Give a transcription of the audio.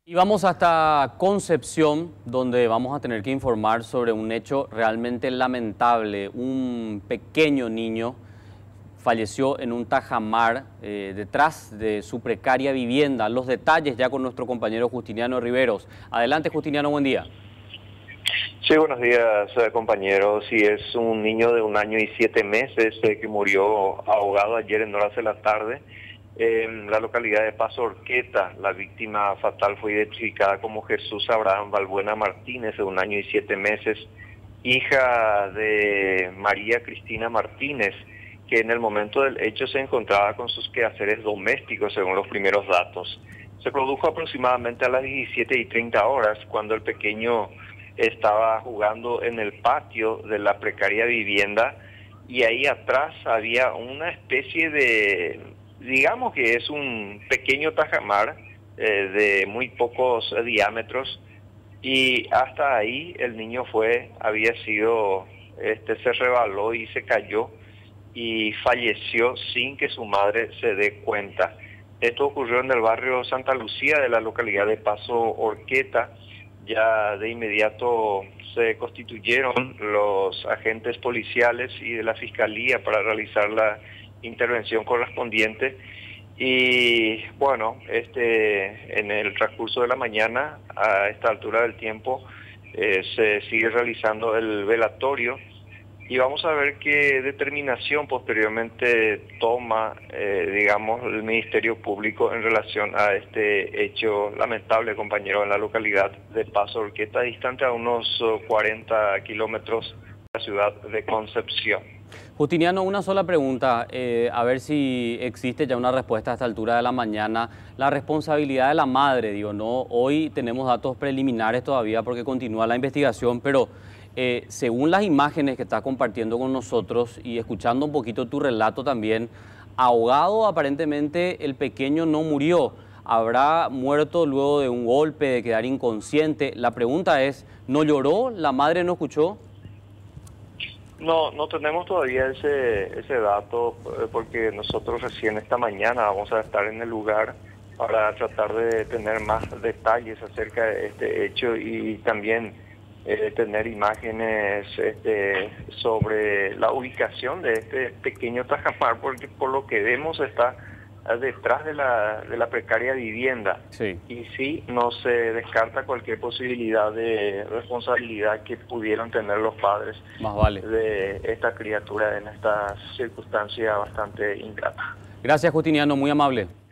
Y vamos hasta Concepción, donde vamos a tener que informar sobre un hecho realmente lamentable. Un pequeño niño falleció en un tajamar detrás de su precaria vivienda. Los detalles ya con nuestro compañero Justiniano Riveros. Adelante, Justiniano, buen día. Sí, buenos días, compañeros. Sí, es un niño de 1 año y 7 meses que murió ahogado ayer en horas de la tarde en la localidad de Paso Horqueta. La víctima fatal fue identificada como Jesús Abraham Balbuena Martínez, de 1 año y 7 meses, hija de María Cristina Martínez, que en el momento del hecho se encontraba con sus quehaceres domésticos, según los primeros datos. Se produjo aproximadamente a las 17:30 cuando el pequeño estaba jugando en el patio de la precaria vivienda, y ahí atrás había una especie de, digamos que es un pequeño tajamar de muy pocos diámetros, y hasta ahí el niño se resbaló y se cayó y falleció sin que su madre se dé cuenta. Esto ocurrió en el barrio Santa Lucía de la localidad de Paso Horqueta. Ya de inmediato se constituyeron los agentes policiales y de la Fiscalía para realizar la intervención correspondiente. Y bueno, en el transcurso de la mañana, a esta altura del tiempo, se sigue realizando el velatorio, y vamos a ver qué determinación posteriormente toma, digamos, el Ministerio Público en relación a este hecho lamentable, compañero, en la localidad de Paso Horqueta, distante a unos 40 kilómetros de la ciudad de Concepción. Justiniano, una sola pregunta, a ver si existe ya una respuesta a esta altura de la mañana. La responsabilidad de la madre, digo, no, hoy tenemos datos preliminares todavía porque continúa la investigación, pero según las imágenes que estás compartiendo con nosotros y escuchando un poquito tu relato también, ahogado aparentemente el pequeño no murió. ¿Habrá muerto luego de un golpe, de quedar inconsciente? La pregunta es, ¿no lloró? ¿La madre no escuchó? No tenemos todavía ese dato, porque nosotros recién esta mañana vamos a estar en el lugar para tratar de tener más detalles acerca de este hecho, y también tener imágenes sobre la ubicación de este pequeño tajamar, porque por lo que vemos está detrás de la precaria vivienda. Sí. Y sí, no se descarta cualquier posibilidad de responsabilidad que pudieran tener los padres Más vale. de esta criatura en esta circunstancia bastante ingrata. Gracias, Justiniano, muy amable.